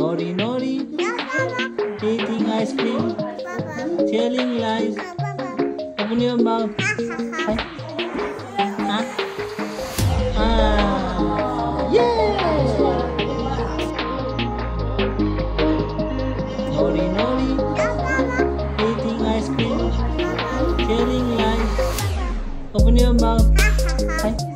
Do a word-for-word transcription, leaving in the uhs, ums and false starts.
Nory, Nory, eating ice cream, telling lies. Open your mouth. Hi. Huh? Ah, yeah! Nory, Nory, eating ice cream, telling lies. Open your mouth. Hi.